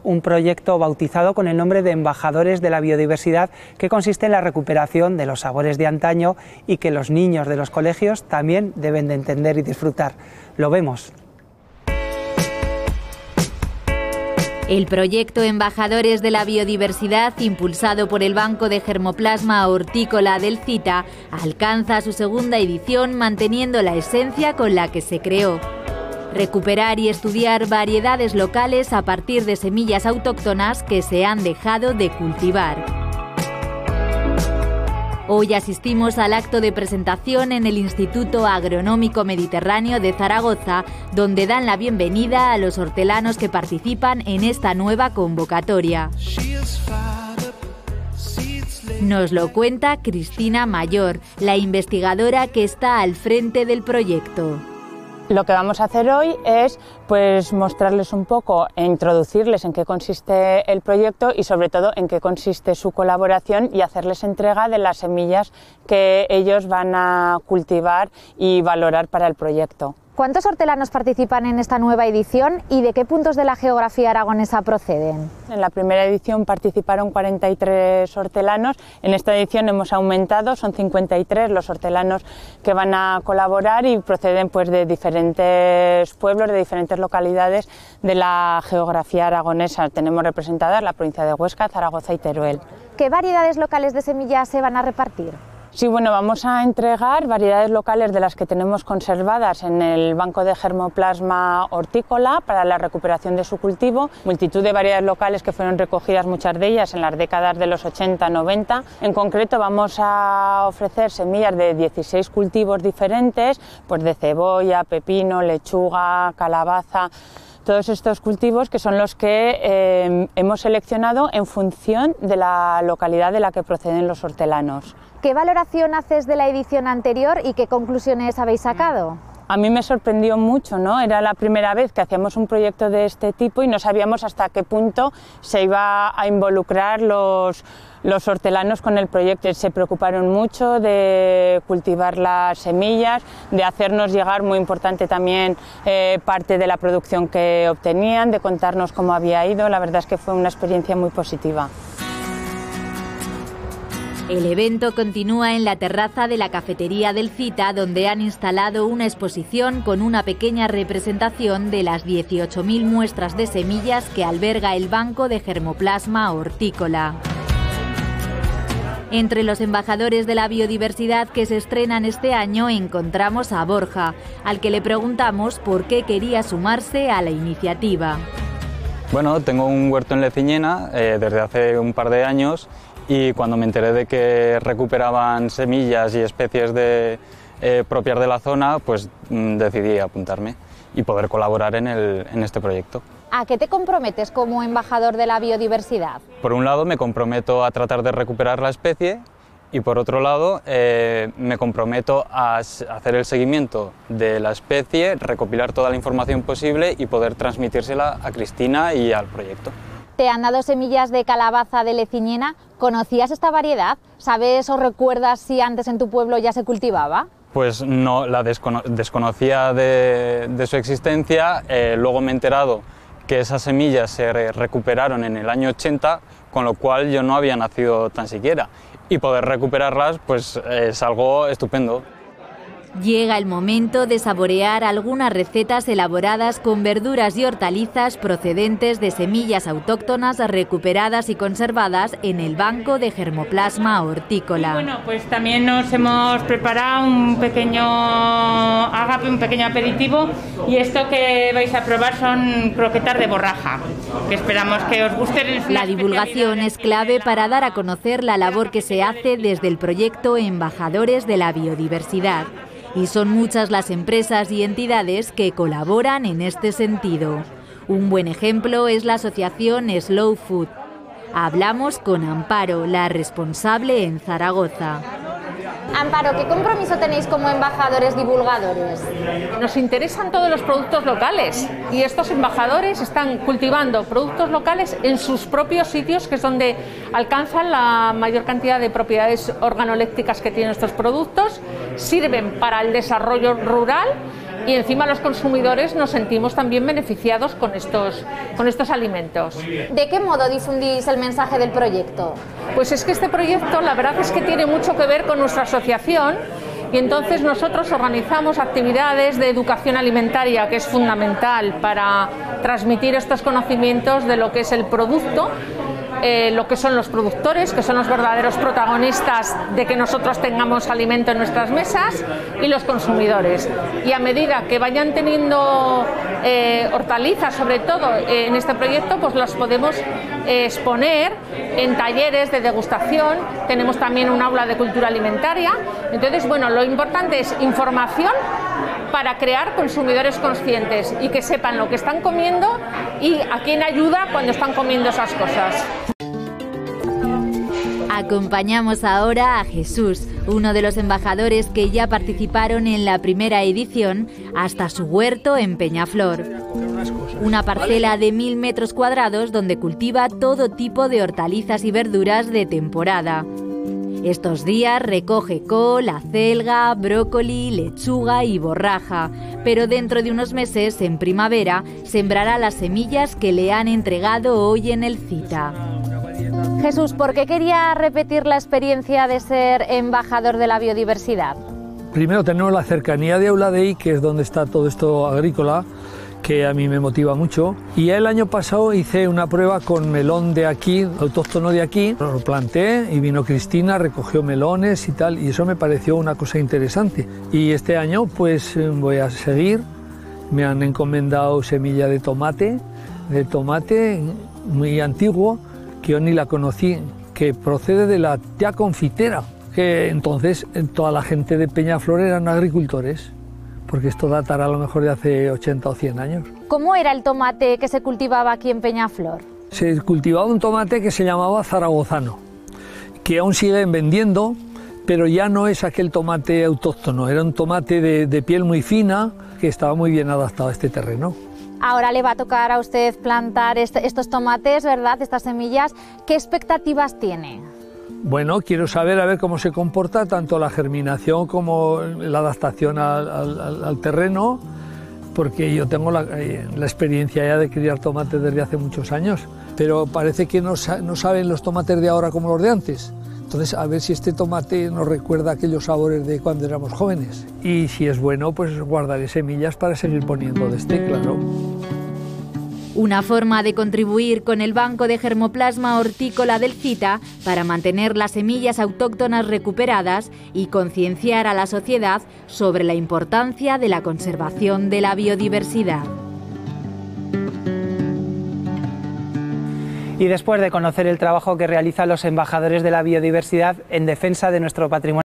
un proyecto bautizado con el nombre de Embajadores de la Biodiversidad, que consiste en la recuperación de los sabores de antaño y que los niños de los colegios también deben de entender y disfrutar. Lo vemos. El proyecto Embajadores de la Biodiversidad, impulsado por el Banco de Germoplasma Hortícola del CITA, alcanza su segunda edición manteniendo la esencia con la que se creó. Recuperar y estudiar variedades locales a partir de semillas autóctonas que se han dejado de cultivar. Hoy asistimos al acto de presentación en el Instituto Agronómico Mediterráneo de Zaragoza, donde dan la bienvenida a los hortelanos que participan en esta nueva convocatoria. Nos lo cuenta Cristina Mayor, la investigadora que está al frente del proyecto. Lo que vamos a hacer hoy es mostrarles un poco e introducirles en qué consiste el proyecto y sobre todo en qué consiste su colaboración y hacerles entrega de las semillas que ellos van a cultivar y valorar para el proyecto. ¿Cuántos hortelanos participan en esta nueva edición y de qué puntos de la geografía aragonesa proceden? En la primera edición participaron 43 hortelanos, en esta edición hemos aumentado, son 53 los hortelanos que van a colaborar y proceden de diferentes pueblos, de diferentes localidades de la geografía aragonesa. Tenemos representadas la provincia de Huesca, Zaragoza y Teruel. ¿Qué variedades locales de semillas se van a repartir? Sí, vamos a entregar variedades locales de las que tenemos conservadas en el Banco de Germoplasma Hortícola para la recuperación de su cultivo, multitud de variedades locales que fueron recogidas, muchas de ellas en las décadas de los 80-90. En concreto vamos a ofrecer semillas de 16 cultivos diferentes, de cebolla, pepino, lechuga, calabaza. Todos estos cultivos que son los que hemos seleccionado en función de la localidad de la que proceden los hortelanos. ¿Qué valoración haces de la edición anterior y qué conclusiones habéis sacado? A mí me sorprendió mucho, ¿no? Era la primera vez que hacíamos un proyecto de este tipo y no sabíamos hasta qué punto se iba a involucrar los hortelanos con el proyecto. Se preocuparon mucho de cultivar las semillas, de hacernos llegar, muy importante también, parte de la producción que obtenían, de contarnos cómo había ido. La verdad es que fue una experiencia muy positiva. El evento continúa en la terraza de la cafetería del CITA, donde han instalado una exposición con una pequeña representación de las 18.000 muestras de semillas que alberga el Banco de Germoplasma Hortícola. Entre los embajadores de la biodiversidad que se estrenan este año encontramos a Borja, al que le preguntamos por qué quería sumarse a la iniciativa. Bueno, tengo un huerto en Leciñena desde hace un par de años y cuando me enteré de que recuperaban semillas y especies propias de la zona, decidí apuntarme y poder colaborar en este proyecto. ¿A qué te comprometes como embajador de la biodiversidad? Por un lado me comprometo a tratar de recuperar la especie y por otro lado me comprometo a hacer el seguimiento de la especie, recopilar toda la información posible y poder transmitírsela a Cristina y al proyecto. Te han dado semillas de calabaza de Leciñena. ¿Conocías esta variedad? ¿Sabes o recuerdas si antes en tu pueblo ya se cultivaba? Pues no, la desconocía de su existencia, luego me he enterado que esas semillas se recuperaron en el año 80, con lo cual yo no había nacido tan siquiera, y poder recuperarlas es algo estupendo. Llega el momento de saborear algunas recetas elaboradas con verduras y hortalizas procedentes de semillas autóctonas recuperadas y conservadas en el Banco de Germoplasma Hortícola. También nos hemos preparado un pequeño agape, un pequeño aperitivo, y esto que vais a probar son croquetas de borraja, que esperamos que os gusten. La divulgación es clave para dar a conocer la labor que se hace desde el proyecto Embajadores de la Biodiversidad. Y son muchas las empresas y entidades que colaboran en este sentido. Un buen ejemplo es la asociación Slow Food. Hablamos con Amparo, la responsable en Zaragoza. Amparo, ¿qué compromiso tenéis como embajadores divulgadores? Nos interesan todos los productos locales y estos embajadores están cultivando productos locales en sus propios sitios, que es donde alcanzan la mayor cantidad de propiedades organolépticas que tienen estos productos, sirven para el desarrollo rural y encima los consumidores nos sentimos también beneficiados con estos alimentos. ¿De qué modo difundís el mensaje del proyecto? Pues es que este proyecto la verdad es que tiene mucho que ver con nuestra asociación y entonces nosotros organizamos actividades de educación alimentaria, que es fundamental para transmitir estos conocimientos de lo que es el producto, lo que son los productores, que son los verdaderos protagonistas de que nosotros tengamos alimento en nuestras mesas, y los consumidores. Y a medida que vayan teniendo hortalizas, sobre todo en este proyecto, pues las podemos exponer en talleres de degustación. Tenemos también un aula de cultura alimentaria. Entonces, bueno, lo importante es información para crear consumidores conscientes y que sepan lo que están comiendo y a quién ayuda cuando están comiendo esas cosas. Acompañamos ahora a Jesús, uno de los embajadores que ya participaron en la primera edición, hasta su huerto en Peñaflor. Una parcela de 1000 metros cuadrados donde cultiva todo tipo de hortalizas y verduras de temporada. Estos días recoge col, acelga, brócoli, lechuga y borraja, pero dentro de unos meses, en primavera, sembrará las semillas que le han entregado hoy en el CITA. Jesús, ¿por qué quería repetir la experiencia de ser embajador de la biodiversidad? Primero tenemos la cercanía de Euladei, que es donde está todo esto agrícola, que a mí me motiva mucho. Y el año pasado hice una prueba con melón de aquí, autóctono de aquí. Lo planté y vino Cristina, recogió melones y tal, y eso me pareció una cosa interesante. Y este año pues voy a seguir. Me han encomendado semilla de tomate muy antiguo, que yo ni la conocí, que procede de la tía confitera, que entonces toda la gente de Peñaflor eran agricultores, porque esto datará a lo mejor de hace 80 o 100 años. ¿Cómo era el tomate que se cultivaba aquí en Peñaflor? Se cultivaba un tomate que se llamaba zaragozano, que aún siguen vendiendo, pero ya no es aquel tomate autóctono, era un tomate de piel muy fina, que estaba muy bien adaptado a este terreno. Ahora le va a tocar a usted plantar estos tomates, ¿verdad?, estas semillas. ¿Qué expectativas tiene? Bueno, quiero saber a ver cómo se comporta tanto la germinación como la adaptación al terreno, porque yo tengo la experiencia ya de criar tomates desde hace muchos años, pero parece que no saben los tomates de ahora como los de antes. Entonces, a ver si este tomate nos recuerda aquellos sabores de cuando éramos jóvenes. Y si es bueno, pues guardaré semillas para seguir poniendo de este, claro. Una forma de contribuir con el Banco de Germoplasma Hortícola del CITA para mantener las semillas autóctonas recuperadas y concienciar a la sociedad sobre la importancia de la conservación de la biodiversidad. Y después de conocer el trabajo que realizan los embajadores de la biodiversidad en defensa de nuestro patrimonio